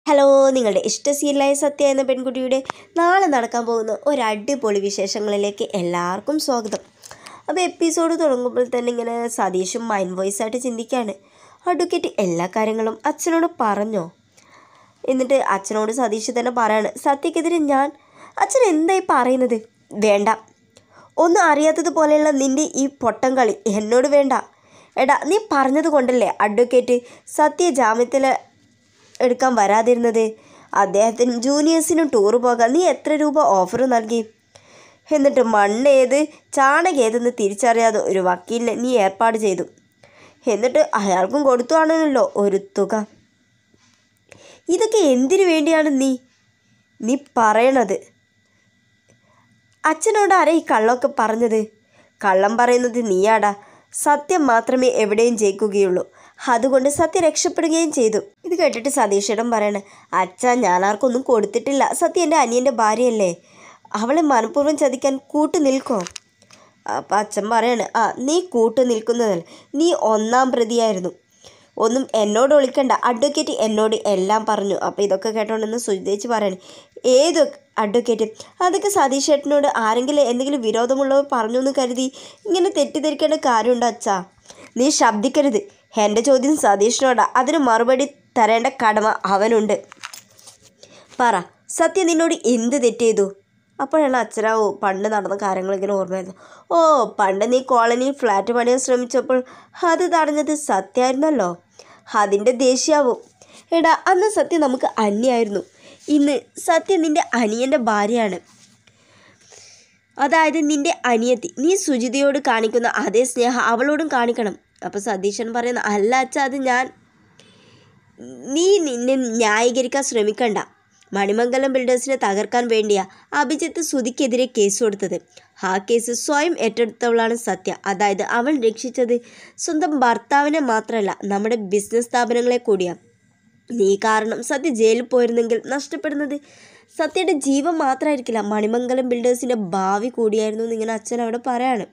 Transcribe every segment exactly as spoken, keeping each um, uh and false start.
Hello, നിങ്ങളുടെ ഇഷ്ട സീരിയലായ സത്യ എന്ന പെൺകുട്ടിയുടെ നാളെ നടക്കാൻ പോകുന്ന ഒരു അടിപൊളി വിശേഷങ്ങളിലേക്ക് എല്ലാവർക്കും സ്വാഗതം. അപ്പോൾ എപ്പിസോഡ് തുടങ്ങുമ്പോൾ തന്നെ ഇങ്ങനെ സതീഷും മൈൻഡ് വോയിസ് ആയിട്ട് ചിന്തിക്കുകയാണ്. അഡ്വക്കേറ്റ് എല്ലാ കാര്യങ്ങളും അച്ഛനോട് പറഞ്ഞോ? എന്നിട്ട് അച്ഛനോട് സതീഷ് തന്നെ പറയാണ്, സത്യക്കെതിരെ ഞാൻ അച്ഛൻ എന്തായി പറയുന്നത്? വേണ്ട, ഒന്നും അറിയാത്തതുപോലെയുള്ള നിൻ്റെ ഈ പൊട്ടം കളി എന്നോട് വേണ്ട. എടാ, നീ പറഞ്ഞത് കൊണ്ടല്ലേ അഡ്വക്കേറ്റ് സത്യ ജാമ്യത്തിൽ എടുക്കാൻ വരാതിരുന്നത്? അദ്ദേഹത്തിനും ജൂനിയേഴ്സിനും ടൂർ പോകാൻ നീ എത്ര രൂപ ഓഫർ നൽകി? എന്നിട്ട് മണ്ണേത് ചാണകേതെന്ന് തിരിച്ചറിയാതെ ഒരു വക്കീലിനെ നീ ഏർപ്പാട് ചെയ്തു. എന്നിട്ട് അയാൾക്കും കൊടുത്തുവാണല്ലോ ഒരു തുക. ഇതൊക്കെ എന്തിനു വേണ്ടിയാണ് നീ നീ പറയണത്? അച്ഛനോട് ആരാ ഈ കള്ളമൊക്കെ പറഞ്ഞത്? കള്ളം പറയുന്നത് നീയാടാ. സത്യം മാത്രമേ എവിടെയും ജയിക്കുകയുള്ളൂ. അതുകൊണ്ട് സത്യ രക്ഷപ്പെടുകയും ചെയ്തു. ഇത് കേട്ടിട്ട് സതീഷിടം പറയണേ, അച്ഛാ, ഞാൻ ആർക്കൊന്നും കൊടുത്തിട്ടില്ല. സത്യ എൻ്റെ അനിയൻ്റെ ഭാര്യയല്ലേ, അവളെ മനഃപൂർവ്വം ചതിക്കാൻ കൂട്ടു നിൽക്കോ? അപ്പം അച്ഛൻ പറയാണ്, ആ നീ കൂട്ടു നിൽക്കുന്നതല്ല, നീ ഒന്നാം പ്രതിയായിരുന്നു. ഒന്നും എന്നോട് ഒളിക്കണ്ട, അഡ്വക്കേറ്റ് എന്നോട് എല്ലാം പറഞ്ഞു. അപ്പോൾ ഇതൊക്കെ കേട്ടോണ്ടെന്ന് സുജിതേച്ചി പറയണേ, ഏത് അഡ്വക്കേറ്റ്? അതൊക്കെ സതീഷ് ചേട്ടനോട് ആരെങ്കിലും എന്തെങ്കിലും വിരോധമുള്ളവർ പറഞ്ഞു എന്ന് കരുതി ഇങ്ങനെ തെറ്റിദ്ധരിക്കേണ്ട കാര്യമുണ്ടോ അച്ഛാ? നീ ശബ്ദിക്കരുത്. എൻ്റെ ചോദ്യം സതീഷിനോടാ, അതിന് മറുപടി തരേണ്ട കടമ അവനുണ്ട്. പറ, സത്യ നിന്നോട് എന്ത് തെറ്റ് ചെയ്തു? അപ്പോഴാണ് അച്ഛനാവോ പണ്ട് നടന്ന കാര്യങ്ങൾ ഇങ്ങനെ ഓർമ്മയായിരുന്നു. ഓ, പണ്ട് നീ കോളനിയിൽ ഫ്ലാറ്റ് പണിയാൻ ശ്രമിച്ചപ്പോൾ അത് തടഞ്ഞത് സത്യമായിരുന്നല്ലോ. അതിൻ്റെ ദേഷ്യാവും. എടാ, അന്ന് സത്യം നമുക്ക് അന്യായിരുന്നു. ഇന്ന് സത്യം നിൻ്റെ അനിയൻ്റെ ഭാര്യയാണ്. അതായത് നിൻ്റെ അനിയത്തി. നീ സുജിതയോട് കാണിക്കുന്ന അതേ സ്നേഹം അവളോടും കാണിക്കണം. അപ്പോൾ സതീശൻ പറയുന്ന, അല്ല അച്ഛാ, അത് ഞാൻ നീ നിന്നെ ന്യായീകരിക്കാൻ ശ്രമിക്കണ്ട. മണിമംഗലം ബിൽഡേഴ്സിനെ തകർക്കാൻ വേണ്ടിയാ അഭിജിത്ത് സുധിക്കെതിരെ കേസ് കൊടുത്തത്. ആ കേസ് സ്വയം ഏറ്റെടുത്തവളാണ് സത്യ. അതായത് അവൾ രക്ഷിച്ചത് സ്വന്തം ഭർത്താവിനെ മാത്രമല്ല, നമ്മുടെ ബിസിനസ് സ്ഥാപനങ്ങളെ കൂടിയാണ്. നീ കാരണം സത്യ ജയിലിൽ പോയിരുന്നെങ്കിൽ നഷ്ടപ്പെടുന്നത് സത്യയുടെ ജീവൻ മാത്രമായിരിക്കില്ല, മണിമംഗലം ബിൽഡേഴ്സിൻ്റെ ഭാവി കൂടിയായിരുന്നു എന്നിങ്ങനെ അച്ഛൻ അവിടെ പറയാണ്.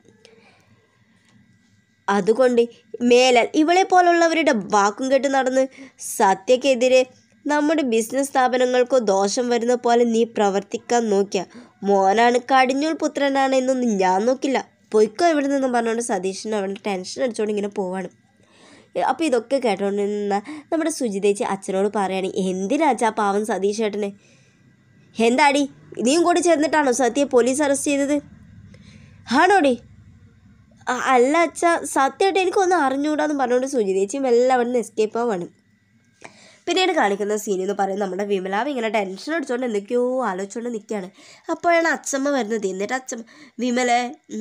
അതുകൊണ്ട് മേലാൽ ഇവളെ പോലുള്ളവരുടെ വാക്കും കേട്ട് നടന്ന് സത്യക്കെതിരെ നമ്മുടെ ബിസിനസ് സ്ഥാപനങ്ങൾക്കോ ദോഷം വരുന്ന പോലെ നീ പ്രവർത്തിക്കാൻ നോക്കിയ മോനാണ്, കടിഞ്ഞൂൽ പുത്രനാണ് എന്നൊന്നും ഞാൻ നോക്കില്ല. പൊയ്ക്കോ ഇവിടെ നിന്നും പറഞ്ഞുകൊണ്ട് സതീഷിന് അവിടെ ടെൻഷൻ അടിച്ചുകൊണ്ട് ഇങ്ങനെ പോവാണ്. അപ്പോൾ ഇതൊക്കെ കേട്ടോണ്ടിരുന്ന നമ്മുടെ സുജിതേച്ചി അച്ഛനോട് പറയാണ്, എന്തിനാച്ചാ പാവം സതീഷ് ചേട്ടനെ? എന്താടി, നീയും കൂടി ചേർന്നിട്ടാണോ സത്യയെ പോലീസ് അറസ്റ്റ് ചെയ്തത്? ആണോടി? അല്ല അച്ഛാ, സത്യമായിട്ട് എനിക്കൊന്നും അറിഞ്ഞുകൂടാന്ന് പറഞ്ഞുകൊണ്ട് സുജിതേച്ചിയും എല്ലാം അവിടെ നിന്ന് എസ്കേപ്പ് ആവാണ്. പിന്നീട് കാണിക്കുന്ന സീൻ എന്ന് പറയുന്നത് നമ്മുടെ വിമലാവ് ഇങ്ങനെ ടെൻഷൻ അടിച്ചുകൊണ്ട് എന്തൊക്കെയോ ആലോചിച്ചുകൊണ്ട് നിൽക്കുകയാണ്. അപ്പോഴാണ് അച്ഛമ്മ വരുന്നത്. എന്നിട്ട് അച്ഛമ്മ, വിമലെ,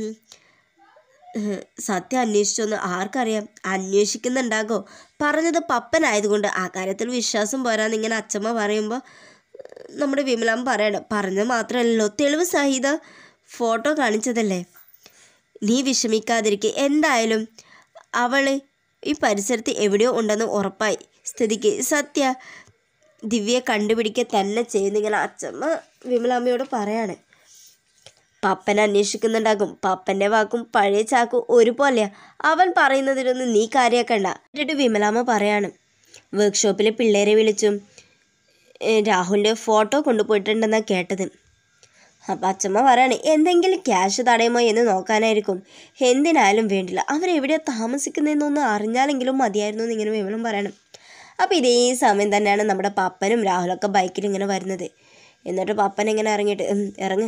സത്യം അന്വേഷിച്ചൊന്ന് ആർക്കറിയാം? അന്വേഷിക്കുന്നുണ്ടാകോ? പറഞ്ഞത് പപ്പനായതുകൊണ്ട് ആ കാര്യത്തിൽ വിശ്വാസം പോരാന്ന് ഇങ്ങനെ അച്ഛമ്മ പറയുമ്പോൾ നമ്മുടെ വിമലാമ്മ പറയണം, പറഞ്ഞത് മാത്രമല്ലല്ലോ, തെളിവ് സഹിത ഫോട്ടോ കാണിച്ചതല്ലേ. നീ വിഷമിക്കാതിരിക്കുക. എന്തായാലും അവൾ ഈ പരിസരത്ത് എവിടെയോ ഉണ്ടെന്ന് ഉറപ്പായി സ്ഥിതിക്ക് സത്യ ദിവ്യയെ കണ്ടുപിടിക്കുക തന്നെ ചെയ്യുന്നിങ്ങനെ അച്ഛമ്മ വിമലാമ്മയോട് പറയാണ്. പപ്പനെ അന്വേഷിക്കുന്നുണ്ടാകും. പപ്പൻ്റെ വാക്കും പഴയ ചാക്കും ഒരുപോലെയാണ്. അവൻ പറയുന്നതിലൊന്നും നീ കാര്യമാക്കണ്ട. എന്നിട്ട് വിമലാമ്മ പറയാണ്, വർക്ക്ഷോപ്പിലെ പിള്ളേരെ വിളിച്ചും രാഹുലിൻ്റെ ഫോട്ടോ കൊണ്ടുപോയിട്ടുണ്ടെന്നാണ് കേട്ടത്. അപ്പം അച്ഛമ്മ പറയാണ്, എന്തെങ്കിലും ക്യാഷ് തടയുമോ എന്ന് നോക്കാനായിരിക്കും. എന്തിനായാലും വേണ്ടില്ല, അവരെവിടെയാണ് താമസിക്കുന്നതെന്നൊന്ന് അറിഞ്ഞാലെങ്കിലും മതിയായിരുന്നു എന്നിങ്ങനെ വിമലും പറയണം. അപ്പോൾ ഇതേ സമയം തന്നെയാണ് നമ്മുടെ പപ്പനും രാഹുലൊക്കെ ബൈക്കിൽ ഇങ്ങനെ വരുന്നത്. എന്നിട്ട് പപ്പൻ ഇങ്ങനെ ഇറങ്ങിയിട്ട് ഇറങ്ങ്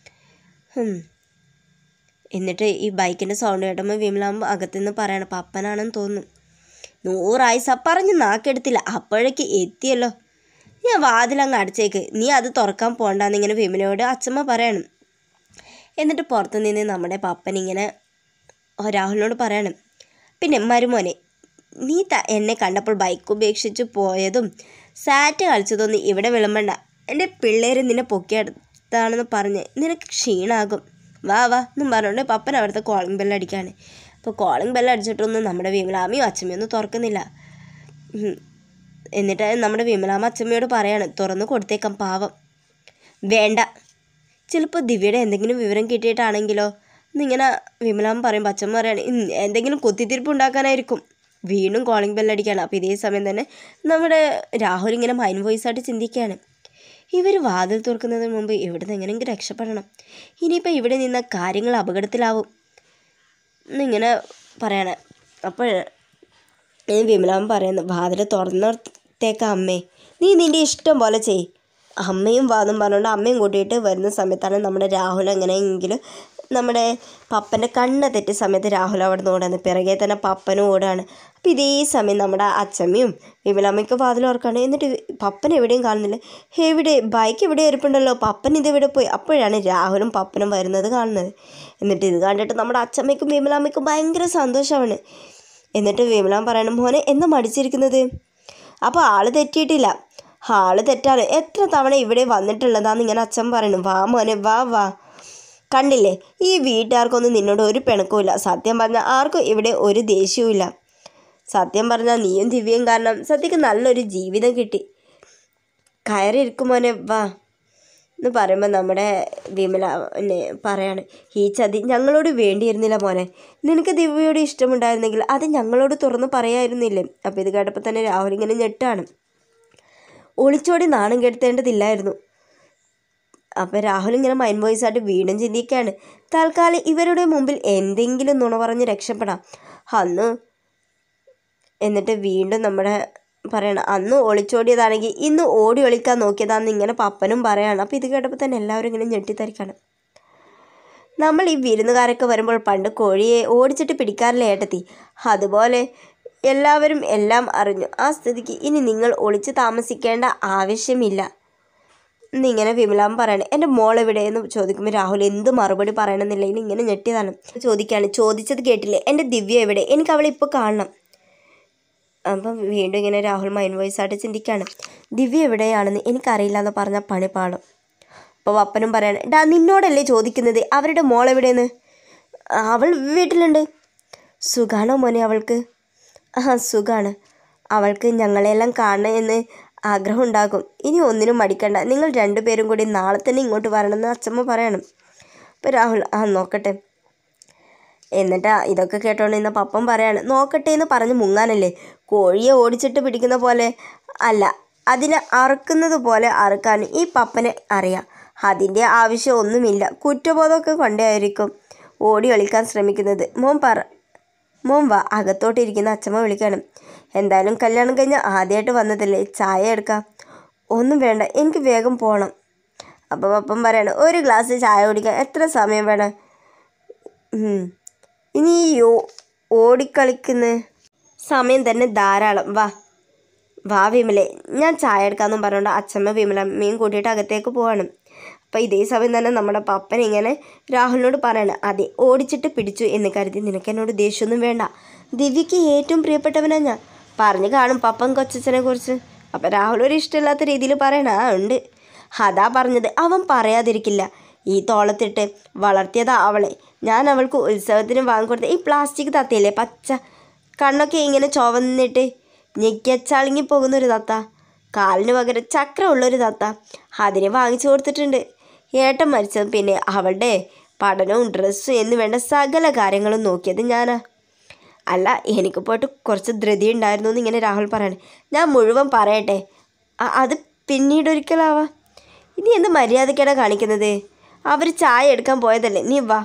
എന്നിട്ട് ഈ ബൈക്കിൻ്റെ സൗണ്ട് കേട്ടുമ്പോൾ വിമലാകുമ്പോൾ അകത്തുനിന്ന് പറയണം, പപ്പനാണെന്ന് തോന്നുന്നു. നൂറായിസ പറഞ്ഞ് നാക്കെടുത്തില്ല, അപ്പോഴേക്ക് എത്തിയല്ലോ. ഞാൻ വാതിലങ്ങ് അടച്ചേക്ക്, നീ അത് തുറക്കാൻ പോകണ്ടെന്നിങ്ങനെ വിമലയോട് അച്ഛമ്മ പറയണം. എന്നിട്ട് പുറത്തു നിന്ന് നമ്മുടെ പപ്പൻ ഇങ്ങനെ രാഹുലിനോട് പറയണം, പിന്നെ മരുമോനെ, നീ ത എന്നെ കണ്ടപ്പോൾ ബൈക്ക് ഉപേക്ഷിച്ച് പോയതും സാറ്റ് കളിച്ചതൊന്നും ഇവിടെ വിളമ്പണ്ട. എൻ്റെ പിള്ളേർ നിന്നെ പൊക്കിയെടുത്താണെന്ന് പറഞ്ഞ് നിനക്ക് ക്ഷീണമാകും. വാ വാ എന്നും പറഞ്ഞുകൊണ്ട് പപ്പൻ അവിടുത്തെ കോളിംഗ് ബെല്ലടിക്കുകയാണ്. അപ്പോൾ കോളിംഗ് ബെല്ലടിച്ചിട്ടൊന്നും നമ്മുടെ വിമലാമ്മയും അച്ഛമ്മയൊന്നും തുറക്കുന്നില്ല. എന്നിട്ട് നമ്മുടെ വിമലാമ്മ അച്ഛമ്മയോട് പറയാണ്, തുറന്ന് കൊടുത്തേക്കാം പാവം. വേണ്ട, ചിലപ്പോൾ ദിവ്യയുടെ എന്തെങ്കിലും വിവരം കിട്ടിയിട്ടാണെങ്കിലോ എന്നിങ്ങനെ വിമലാമ്മ പറയുമ്പോൾ അച്ഛമ്മ പറയാണ്, എന്തെങ്കിലും കുത്തിത്തിരിപ്പ് ഉണ്ടാക്കാനായിരിക്കും. വീണ്ടും കോളിംഗ് ബെല്ലടിക്കുകയാണ്. അപ്പോൾ ഇതേ സമയം തന്നെ നമ്മുടെ രാഹുൽ ഇങ്ങനെ മൈൻഡ് വോയിസ് ആയിട്ട് ചിന്തിക്കുകയാണ്, ഇവർ വാതിൽ തുറക്കുന്നതിന് മുമ്പ് ഇവിടുന്ന് എങ്ങനെയെങ്കിലും രക്ഷപ്പെടണം, ഇനിയിപ്പോൾ ഇവിടെ നിന്ന കാര്യങ്ങൾ അപകടത്തിലാവും എന്നിങ്ങനെ പറയണേ. അപ്പോൾ വിമലാമ്മ പറയുന്നു, വാതിൽ തുറന്നത്തേക്ക അമ്മേ, നീ നിൻ്റെ ഇഷ്ടം പോലെ ചെയ്. അമ്മയും വാദം പറഞ്ഞുകൊണ്ട് അമ്മയും കൂട്ടിയിട്ട് വരുന്ന സമയത്താണ് നമ്മുടെ രാഹുൽ എങ്ങനെയെങ്കിലും നമ്മുടെ പപ്പൻ്റെ കണ്ണ് തെറ്റിയ സമയത്ത് രാഹുൽ അവിടെ നിന്ന് ഓടാണ്. പിറകെ തന്നെ പപ്പനും ഓടാണ്. അപ്പോൾ ഇതേ സമയം നമ്മുടെ അച്ഛമ്മയും വിമലാമ്മയ്ക്ക് വാതിൽ ഓർക്കാണ്. എന്നിട്ട് പപ്പൻ എവിടെയും കാണുന്നില്ല. എവിടെ ബൈക്ക് എവിടെ ഇരിപ്പുണ്ടല്ലോ, പപ്പൻ ഇതെവിടെ പോയി? അപ്പോഴാണ് രാഹുലും പപ്പനും വരുന്നത് കാണുന്നത്. എന്നിട്ട് ഇത് കണ്ടിട്ട് നമ്മുടെ അച്ഛമ്മയ്ക്കും വിമലാമ്മയ്ക്കും ഭയങ്കര സന്തോഷമാണ്. എന്നിട്ട് വിമലാമ്മ പറയണം, മോനെ എന്താ മടിച്ചിരിക്കുന്നത്? അപ്പോൾ ആൾ തെറ്റിയിട്ടില്ല, ആൾ തെറ്റാണ്, എത്ര തവണ ഇവിടെ വന്നിട്ടുള്ളതാന്ന് ഇങ്ങനെ അച്ഛൻ പറയണം. വാ മോനെ വാ വാ, കണ്ടില്ലേ ഈ വീട്ടുകാർക്കൊന്നും നിന്നോട് ഒരു പിണക്കവും ഇല്ല. സത്യം പറഞ്ഞാൽ ആർക്കും ഇവിടെ ഒരു ദേഷ്യവും ഇല്ല. സത്യം പറഞ്ഞാൽ നീയും ദിവ്യയും കാരണം സത്യക്ക് നല്ലൊരു ജീവിതം കിട്ടി. കയറി ഇരിക്കും മോനെ വാ എന്ന് പറയുമ്പോൾ നമ്മുടെ വിമല എന്നെ പറയാണ്, ഈ ചതി ഞങ്ങളോട് വേണ്ടിയിരുന്നില്ല മോനെ, നിനക്ക് ദിവ്യയോട് ഇഷ്ടമുണ്ടായിരുന്നെങ്കിൽ അത് ഞങ്ങളോട് തുറന്ന് പറയായിരുന്നില്ലേ? അപ്പോൾ ഇത് കേട്ടപ്പോൾ തന്നെ രാഹുൽ ഇങ്ങനെ ഞെട്ടാണ്. ഒളിച്ചോടി നാണം കെടുത്തേണ്ടതില്ലായിരുന്നു. അപ്പോൾ രാഹുൽ ഇങ്ങനെ മൈൻഡ് വോയിസ് ആയിട്ട് വീണ്ടും ചിന്തിക്കുകയാണ്, തൽക്കാലം ഇവരുടെ മുമ്പിൽ എന്തെങ്കിലും നുണ പറഞ്ഞ് രക്ഷപ്പെടാം അന്ന്. എന്നിട്ട് വീണ്ടും നമ്മുടെ പറയണം, അന്ന് ഒളിച്ചോടിയതാണെങ്കിൽ ഇന്ന് ഓടി ഒളിക്കാൻ നോക്കിയതാണെന്ന് ഇങ്ങനെ പപ്പനും പറയാണ്. അപ്പോൾ ഇത് കേട്ടപ്പോൾ തന്നെ എല്ലാവരും ഇങ്ങനെ ഞെട്ടിത്തരിക്കാണ്. നമ്മൾ ഈ വിരുന്നുകാരൊക്കെ വരുമ്പോൾ പണ്ട് കോഴിയെ ഓടിച്ചിട്ട് പിടിക്കാറില്ല ഏട്ടത്തി, അതുപോലെ എല്ലാവരും എല്ലാം അറിഞ്ഞു. ആ സ്ഥിതിക്ക് ഇനി നിങ്ങൾ ഒളിച്ച് താമസിക്കേണ്ട ആവശ്യമില്ല എന്നിങ്ങനെ വിമലാമ്മ പറയണേ. എൻ്റെ മോളെവിടെയെന്ന് ചോദിക്കുമ്പോൾ രാഹുൽ എന്ത് മറുപടി പറയണമെന്നില്ല, ഇനി ഇങ്ങനെ ഞെട്ടിയതാണ്. ചോദിക്കുകയാണ്, ചോദിച്ചത് കേട്ടില്ലേ, എൻ്റെ ദിവ്യ എവിടെ? എനിക്ക് അവളെ ഇപ്പോൾ കാണണം. അപ്പം വീണ്ടും ഇങ്ങനെ രാഹുൽ മൈൻഡ് വോയിസ് ആയിട്ട് ചിന്തിക്കുകയാണ്, ദിവ്യ എവിടെയാണെന്ന് എനിക്കറിയില്ല എന്ന് പറഞ്ഞാൽ പണി പാടും. അപ്പോൾ അപ്പനും പറയാണ്, ഡാ നിന്നോടല്ലേ ചോദിക്കുന്നത് അവരുടെ മോളെവിടെയെന്ന്? അവൾ വീട്ടിലുണ്ട്. സുഖാണോ മോനെ അവൾക്ക്? ആ സുഖാണ്, അവൾക്ക് ഞങ്ങളെല്ലാം കാണണം എന്ന് ആഗ്രഹം ഉണ്ടാകും. ഇനി ഒന്നിനും മടിക്കണ്ട, നിങ്ങൾ രണ്ടുപേരും കൂടി നാളെ തന്നെ ഇങ്ങോട്ട് വരണമെന്ന് അച്ഛമ്മ പറയണം. അപ്പോൾ രാഹുൽ ആ നോക്കട്ടെ. എന്നിട്ട് ഇതൊക്കെ കേട്ടോണ്ട് ഇന്ന് പപ്പൻ പറയാണ്, നോക്കട്ടെ എന്ന് പറഞ്ഞ് മുങ്ങാനല്ലേ, കോഴിയെ ഓടിച്ചിട്ട് പിടിക്കുന്ന പോലെ അല്ല, അതിനെ അറുക്കുന്നത് പോലെ അറുക്കാനും ഈ പപ്പനെ അറിയാം. അതിൻ്റെ ആവശ്യം ഒന്നുമില്ല, കുറ്റബോധമൊക്കെ കൊണ്ടായിരിക്കും ഓടി കളിക്കാൻ ശ്രമിക്കുന്നത്. മോൻ പറ മോൻ വാ, അകത്തോട്ടിരിക്കുന്ന അച്ഛമ്മ വിളിക്കണം. എന്തായാലും കല്യാണം കഴിഞ്ഞ് ആദ്യമായിട്ട് വന്നതല്ലേ, ചായ എടുക്കാം. ഒന്നും വേണ്ട, എനിക്ക് വേഗം പോകണം. അപ്പം പപ്പൻ പറയാണ്, ഒരു ഗ്ലാസ് ചായ കുടിക്കാൻ എത്ര സമയം വേണം? ഇനി യോ ഓടിക്കളിക്കുന്ന സമയം തന്നെ ധാരാളം. വാ വാ വിമലെ, ഞാൻ ചായ എടുക്കാമെന്നും പറഞ്ഞുകൊണ്ട് അച്ഛമ്മ വിമലമ്മയും കൂട്ടിയിട്ട് അകത്തേക്ക് പോവാണ്. അപ്പോൾ ഇതേ സമയം തന്നെ നമ്മുടെ പപ്പൻ ഇങ്ങനെ രാഹുലിനോട് പറയണം, അതെ ഓടിച്ചിട്ട് പിടിച്ചു എന്ന് കരുതി നിനക്ക് എന്നോട് ദേഷ്യമൊന്നും വേണ്ട, ദിവ്യയ്ക്ക് ഏറ്റവും പ്രിയപ്പെട്ടവനാണ് ഞാൻ. പറഞ്ഞു കാണും പപ്പൻ കൊച്ചച്ഛനെ കുറിച്ച്. അപ്പം രാഹുൽ ഒരു ഇഷ്ടമില്ലാത്ത രീതിയിൽ പറയണ ആ ഉണ്ട്, അതാ പറഞ്ഞത്, അവൻ പറയാതിരിക്കില്ല. ഈ തോളത്തിട്ട് വളർത്തിയതാ അവളെ. ഞാൻ അവൾക്ക് ഉത്സവത്തിന് വാങ്ങിക്കൊടുത്ത ഈ പ്ലാസ്റ്റിക് തത്തയില്ലേ പച്ച, കണ്ണൊക്കെ ഇങ്ങനെ ചുവന്നിട്ട് ഞെക്കിയച്ചാളിങ്ങി പോകുന്നൊരു തത്ത, കാലിന് പകരം ചക്രമുള്ളൊരു തത്ത, അതിനെ വാങ്ങിച്ചു കൊടുത്തിട്ടുണ്ട്. ഏട്ടൻ മരിച്ചത് പിന്നെ അവളുടെ പഠനവും ഡ്രസ്സും എന്ന് വേണ്ട സകല കാര്യങ്ങളും നോക്കിയത് ഞാനാ. അല്ല എനിക്ക് പോയിട്ട് കുറച്ച് ധൃതി ഉണ്ടായിരുന്നു എന്ന് ഇങ്ങനെ രാഹുൽ പറയണേ. ഞാൻ മുഴുവൻ പറയട്ടെ? അത് പിന്നീട് ഒരിക്കലാവാം. ഇനി എന്ത് മര്യാദയ്ക്കാണ് കാണിക്കുന്നത്? അവർ ചായ എടുക്കാൻ പോയതല്ലേ, നീ വാ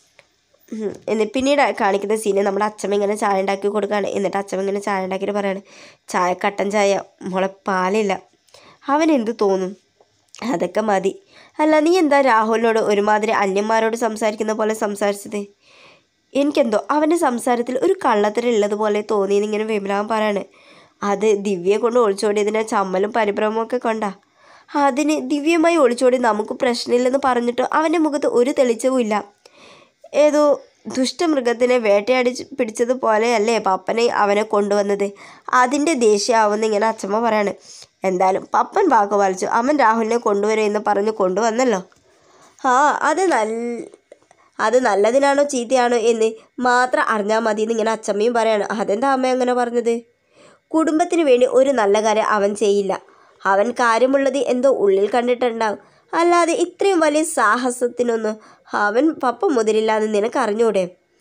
എന്ന് പിന്നീട് കാണിക്കുന്ന സീന് നമ്മുടെ അച്ഛമ്മ ഇങ്ങനെ ചായ ഉണ്ടാക്കി കൊടുക്കുകയാണ്. എന്നിട്ട് അച്ഛമ്മ ഇങ്ങനെ ചായ ഉണ്ടാക്കിയിട്ട് പറയാണ്, ചായ കട്ടൻ ചായ മോളെ, പാലില്ല. അവൻ എന്ത് തോന്നും, അതൊക്കെ മതി. അല്ല നീ എന്താ രാഹുലിനോട് ഒരുമാതിരി അന്യന്മാരോട് സംസാരിക്കുന്ന പോലെ സംസാരിച്ചത്? എനിക്കെന്തോ അവൻ്റെ സംസാരത്തിൽ ഒരു കള്ളത്തരമുള്ളതുപോലെ തോന്നിയെന്ന് ഇങ്ങനെ വിമലാമ്മ പറയാണ്. അത് ദിവ്യയെ കൊണ്ട് ഒളിച്ചോടിയതിനെ ചമ്മലും പരിഭ്രമവും ഒക്കെ കൊണ്ടാ. അതിന് ദിവ്യമായി ഒളിച്ചോടി നമുക്ക് പ്രശ്നമില്ലെന്ന് പറഞ്ഞിട്ട് അവൻ്റെ മുഖത്ത് ഒരു തെളിച്ചവും ഇല്ല. ഏതോ ദുഷ്ടമൃഗത്തിനെ വേട്ടയാടി പിടിച്ചതുപോലെയല്ലേ പപ്പനെ അവനെ കൊണ്ടുവന്നത്. അതിൻ്റെ ദേഷ്യമാവുന്ന ഇങ്ങനെ അച്ഛമ്മ പറയാണ്. എന്തായാലും പപ്പൻ വാക്ക് പാലിച്ചു, അവൻ രാഹുലിനെ കൊണ്ടുവരുമെന്ന് പറഞ്ഞ് കൊണ്ടുവന്നല്ലോ. ആ അത് നല്ല അത് നല്ലതിനാണോ ചീത്തയാണോ എന്ന് മാത്രം അറിഞ്ഞാൽ മതി എന്ന് ഇങ്ങനെ അച്ഛമ്മയും പറയാണ്. അതെന്താ അമ്മ അങ്ങനെ പറഞ്ഞത്? കുടുംബത്തിന് വേണ്ടി ഒരു നല്ല കാര്യം അവൻ ചെയ്യില്ല. അവൻ കാര്യമുള്ളത് എന്തോ ഉള്ളിൽ കണ്ടിട്ടുണ്ടാവും, അല്ലാതെ ഇത്രയും വലിയ സാഹസത്തിനൊന്നും അവൻ പപ്പ മുതലില്ല എന്ന് നിനക്ക് അറിഞ്ഞൂടെ?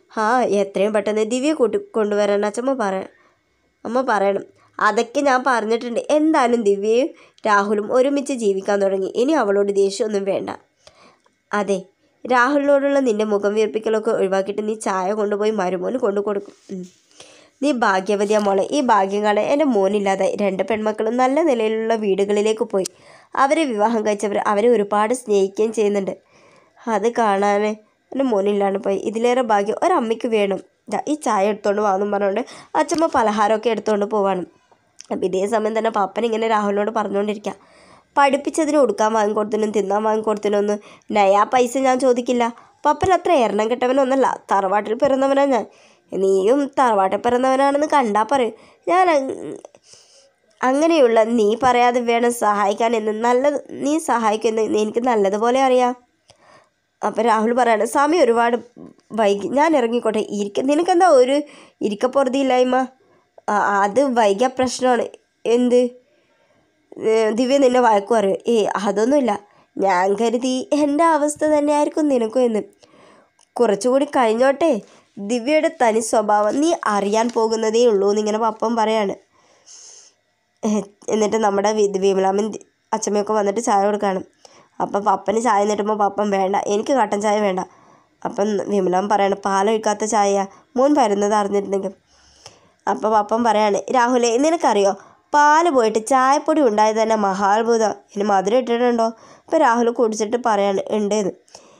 ആ എത്രയും പെട്ടെന്ന് ദിവ്യ കൂട്ടി കൊണ്ടുവരാൻ അച്ഛമ്മ പറ അമ്മ പറയണം. അതൊക്കെ ഞാൻ പറഞ്ഞിട്ടുണ്ട്. എന്തായാലും ദിവ്യയും രാഹുലും ഒരുമിച്ച് ജീവിക്കാൻ തുടങ്ങി. ഇനി അവളോട് ദേഷ്യമൊന്നും വേണ്ട. അതെ, രാഹുലിനോടുള്ള നിൻ്റെ മുഖം വീർപ്പിക്കലൊക്കെ ഒഴിവാക്കിയിട്ട് നീ ചായ കൊണ്ടുപോയി മരുമോന് കൊണ്ടു കൊടുക്കും. നീ ഭാഗ്യവതിയാ മോളെ. ഈ ഭാഗ്യം കാണാൻ എൻ്റെ മോനില്ലാതായി. രണ്ട് പെൺമക്കളും നല്ല നിലയിലുള്ള വീടുകളിലേക്ക് പോയി. അവരെ വിവാഹം കഴിച്ചവർ അവരെ ഒരുപാട് സ്നേഹിക്കുകയും ചെയ്യുന്നുണ്ട്. അത് കാണാൻ എൻ്റെ മോനില്ലാണ്ട് പോയി. ഇതിലേറെ ഭാഗ്യം ഒരമ്മയ്ക്ക് വേണം. ഈ ചായ എടുത്തുകൊണ്ട് വാന്നും പറഞ്ഞുകൊണ്ട് അച്ഛമ്മ പലഹാരമൊക്കെ എടുത്തുകൊണ്ട് പോവാണ്. അപ്പം ഇതേ സമയം തന്നെ പപ്പൻ ഇങ്ങനെ രാഹുലിനോട് പറഞ്ഞുകൊണ്ടിരിക്കുക, പഠിപ്പിച്ചതിന് കൊടുക്കാൻ വാങ്ങിക്കൊടുത്തിനും തിന്നാൻ വാങ്ങിക്കൊടുത്തിനൊന്നും നയാ പൈസ ഞാൻ ചോദിക്കില്ല. പപ്പൻ അത്ര എണ്ണം കെട്ടവനൊന്നല്ല. തറവാട്ടിൽ പിറന്നവനാണ് ഞാൻ. നീയും തറവാട്ടിൽ പിറന്നവനാണെന്ന് കണ്ടാൽ പറയും. ഞാൻ അങ്ങനെയുള്ള നീ പറയാതെ വേണം സഹായിക്കാൻ എന്ന് നല്ലത് നീ സഹായിക്കുമെന്ന് എനിക്ക് നല്ലതുപോലെ അറിയാം. അപ്പം രാഹുൽ പറയാണ്, സമയം ഒരുപാട് വൈകി, ഞാൻ ഇറങ്ങിക്കോട്ടെ. ഇരിക്ക നിനക്കെന്താ ഒരു ഇരിക്കപ്പുറതിയില്ലായ്മ? അത് വൈകിയ പ്രശ്നമാണ്. എന്ത് ദിവ്യ നിന്നെ വഴക്കു പറയും? ഏ അതൊന്നുമില്ല. ഞാൻ കരുതി എൻ്റെ അവസ്ഥ തന്നെയായിരിക്കും നിനക്കും എന്ന്. കുറച്ചുകൂടി കഴിഞ്ഞോട്ടെ. ദിവ്യയുടെ തനി സ്വഭാവം നീ അറിയാൻ പോകുന്നതേ ഉള്ളൂ എന്നിങ്ങനെ പപ്പൻ പറയാണ്. എന്നിട്ട് നമ്മുടെ വിമലാമ്മൻ അച്ഛമ്മയൊക്കെ വന്നിട്ട് ചായ കൊടുക്കുകയാണ്. അപ്പം പപ്പന് ചായ നീട്ടുമ്പോൾ പപ്പൻ വേണ്ട, എനിക്ക് കട്ടൻ ചായ വേണ്ട. അപ്പം വിമലാമ്മ പറയാണ്, പാലൊഴിക്കാത്ത ചായ മോൻ വരുന്നത് അറിഞ്ഞിരുന്നെങ്കിൽ. അപ്പം പപ്പൻ പറയാണ്, രാഹുലെ നിനക്കറിയോ പാല് പോയിട്ട് ചായപ്പൊടി ഉണ്ടായത് തന്നെ മഹാത്ഭുതം. ഇനി മധുരം ഇട്ടിട്ടുണ്ടോ? അപ്പം രാഹുൽ കുടിച്ചിട്ട് പറയാണ്, ഉണ്ടെന്ന്.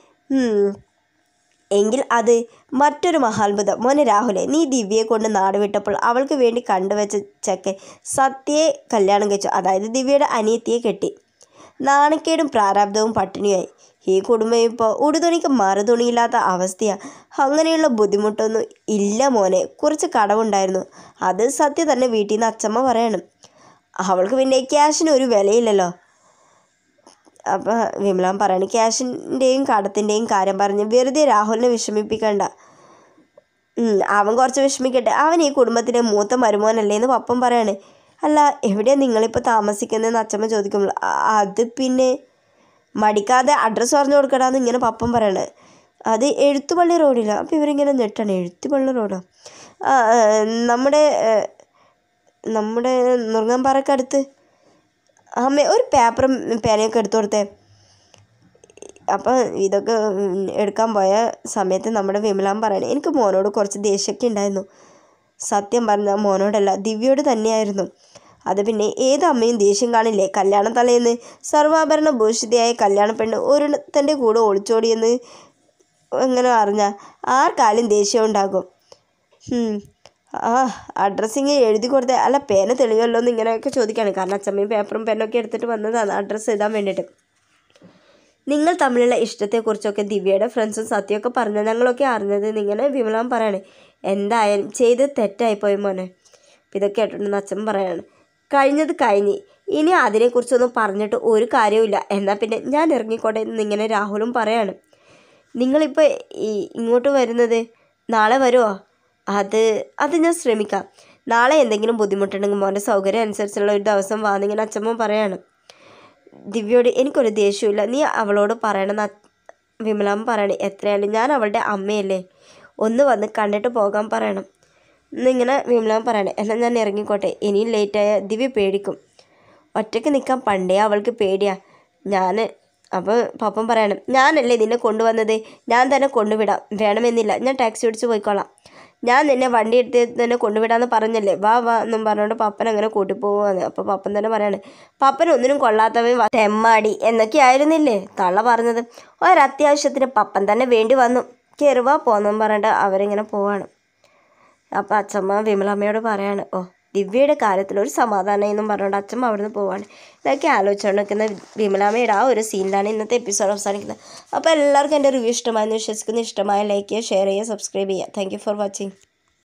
എങ്കിൽ അത് മറ്റൊരു മഹാത്ഭുതം. മോനെ രാഹുലെ, നീ ദിവ്യയെ കൊണ്ട് നാട് വിട്ടപ്പോൾ അവൾക്ക് വേണ്ടി കണ്ടുവച്ച ചെക്കൻ സത്യയെ കല്യാണം കഴിച്ചു. അതായത് ദിവ്യയുടെ അനിയത്തിയെ കെട്ടി. നാണക്കേടും പ്രാരാബ്ദവും പട്ടിണിയായി. ഈ കുടുംബം ഇപ്പോൾ ഉടുതുണിക്ക് മറുതുണിയില്ലാത്ത അവസ്ഥയാണ്. അങ്ങനെയുള്ള ബുദ്ധിമുട്ടൊന്നും ഇല്ല മോനെ. കുറച്ച് കടവുണ്ടായിരുന്നു. അത് സത്യ തന്നെ വീട്ടിൽ നിന്ന് അച്ഛമ്മ പറയണം. അവൾക്ക് പിന്നെ ക്യാഷിന് ഒരു വിലയില്ലല്ലോ. അപ്പം വിമലാൻ പറയാണ്, ക്യാഷിൻ്റെയും കടത്തിൻ്റെയും കാര്യം പറഞ്ഞ് വെറുതെ രാഹുലിനെ വിഷമിപ്പിക്കണ്ട. അവൻ കുറച്ച് വിഷമിക്കട്ടെ. അവൻ ഈ കുടുംബത്തിൻ്റെ മൂത്ത മരുമോനല്ലേ എന്ന് പപ്പൻ പറയാണ്. അല്ല, എവിടെയാണ് നിങ്ങളിപ്പോൾ താമസിക്കുന്നതെന്ന് അച്ഛമ്മ ചോദിക്കുമ്പോൾ അത് പിന്നെ മടിക്കാതെ അഡ്രസ്സ് പറഞ്ഞു കൊടുക്കടാന്ന് ഇങ്ങനെ പപ്പൻ പറയണേ. അത് എഴുത്തുപള്ളി റോഡില്ല. അപ്പോൾ ഇവരിങ്ങനെ ഞെട്ടാണ്. എഴുത്തുപള്ളി റോഡോ? ആ നമ്മുടെ നമ്മുടെ നുറുങ്ങാമ്പാറക്കടുത്ത്. അമ്മ ഒരു പേപ്പറും പേനയൊക്കെ എടുത്തു കൊടുത്തേ. അപ്പം ഇതൊക്കെ എടുക്കാൻ പോയ സമയത്ത് നമ്മുടെ വിമലാമ്മ പറയണേ, എനിക്ക് മോനോട് കുറച്ച് ദേഷ്യമൊക്കെ ഉണ്ടായിരുന്നു. സത്യം പറഞ്ഞാൽ മോനോടല്ല ദിവ്യയോട് തന്നെയായിരുന്നു. അത് പിന്നെ ഏത് അമ്മയും ദേഷ്യം കാണില്ലേ? കല്യാണം തലേന്ന് സർവാഭരണ ഭൂഷിതയായ കല്യാണ പെണ്ണ് ഒരുത്തൻ്റെ കൂടെ ഒളിച്ചോടിയെന്ന് എങ്ങനെ അറിഞ്ഞാൽ ആർക്കാലും ദേഷ്യം ഉണ്ടാകും. ആ അഡ്രസ്സിങ് എഴുതി കൊടുത്തേ. അല്ല പേന തെളിയുമല്ലോ എന്ന് ഇങ്ങനെയൊക്കെ ചോദിക്കുകയാണ്. കാരണം അച്ഛമ്മയും പേപ്പറും പെന്നൊക്കെ എടുത്തിട്ട് വന്നതാണ് അഡ്രസ്സ് എഴുതാൻ വേണ്ടിയിട്ട്. നിങ്ങൾ തമ്മിലുള്ള ഇഷ്ടത്തെക്കുറിച്ചൊക്കെ ദിവ്യയുടെ ഫ്രണ്ട്സും സത്യമൊക്കെ പറഞ്ഞാൽ ഞങ്ങളൊക്കെ അറിഞ്ഞത് എന്നിങ്ങനെ വിമലാമ്മ പറയാണ്. എന്തായാലും ചെയ്ത് തെറ്റായിപ്പോയി മോനെ. ഇതൊക്കെ കേട്ടിട്ടുണ്ടെന്ന് അച്ഛൻ പറയാണ്. കഴിഞ്ഞത് കഴിഞ്ഞ് ഇനി അതിനെക്കുറിച്ചൊന്നും പറഞ്ഞിട്ട് ഒരു കാര്യവുമില്ല. എന്നാൽ പിന്നെ ഞാൻ ഇറങ്ങിക്കോട്ടെ എന്നിങ്ങനെ രാഹുലും പറയാണ്. നിങ്ങളിപ്പോൾ ഈ ഇങ്ങോട്ട് വരുന്നത് നാളെ വരുമോ? അത് അത് ഞാൻ ശ്രമിക്കാം. നാളെ എന്തെങ്കിലും ബുദ്ധിമുട്ടുണ്ടെങ്കിൽ മോൻ്റെ സൗകര്യം അനുസരിച്ചുള്ള ഒരു ദിവസം വാന്നിങ്ങനെ അച്ഛമ്മ പറയാണ്. ദിവ്യയോട് എനിക്കൊരു ദേഷ്യമില്ല, നീ അവളോട് പറയണമെന്ന് വിമലാമ്മ പറയണേ. എത്രയായാലും ഞാൻ അവളുടെ അമ്മയല്ലേ, ഒന്ന് വന്ന് കണ്ടിട്ട് പോകാൻ പറയണം എന്നിങ്ങനെ വിമലാമ്മ പറയണേ. എന്നാൽ ഞാൻ ഇറങ്ങിക്കോട്ടെ. ഇനിയും ലേറ്റായ ദിവ്യ പേടിക്കും. ഒറ്റയ്ക്ക് നിൽക്കാൻ പണ്ടേ അവൾക്ക് പേടിയാ. ഞാൻ അപ്പോൾ പപ്പൻ പറയണം, ഞാനല്ലേ നിന്നെ കൊണ്ടുവന്നത്, ഞാൻ തന്നെ കൊണ്ടുവിടാം. വേണമെന്നില്ല, ഞാൻ ടാക്സി ഓടിച്ച് പോയിക്കോളാം. ഞാൻ നിന്നെ വണ്ടി എടുത്ത് തന്നെ കൊണ്ടുവിടാമെന്ന് പറഞ്ഞല്ലേ, വാ വാ എന്നും പറഞ്ഞുകൊണ്ട് പപ്പൻ അങ്ങനെ കൂട്ടിപ്പോവാന്ന്. അപ്പോൾ പപ്പൻ തന്നെ പറയാണ്, പപ്പൻ ഒന്നിനും കൊള്ളാത്തവൻ തെമ്മാടി എന്നൊക്കെ ആയിരുന്നില്ലേ തള്ള പറഞ്ഞത്. ഒരത്യാവശ്യത്തിന് പപ്പൻ തന്നെ വേണ്ടി വന്നു. കയറുവാ പോന്നും പറഞ്ഞിട്ട് അവരിങ്ങനെ പോവാണ്. അപ്പോൾ അച്ഛമ്മ വിമലാമ്മയോട് പറയാണ്, ഓ ദിവ്യയുടെ കാര്യത്തിൽ ഒരു സമാധാനം എന്നും പറഞ്ഞുകൊണ്ട് അച്ഛമ്മ അവിടുന്ന് പോവാണ്. ഇതൊക്കെ ആലോചിച്ചുകൊണ്ട് നിൽക്കുന്ന വിമലാമ്മയുടെ ആ ഒരു സീനിലാണ് ഇന്നത്തെ എപ്പിസോഡ് അവസാനിക്കുന്നത്. അപ്പോൾ എല്ലാവർക്കും എൻ്റെ റിവ്യൂ ഇഷ്ടമായെന്ന് വിശ്വസിക്കുന്നു. ഇഷ്ടമായ ലൈക്ക് ചെയ്യുക, ഷെയർ ചെയ്യുക, സബ്സ്ക്രൈബ് ചെയ്യുക. Thank you for watching.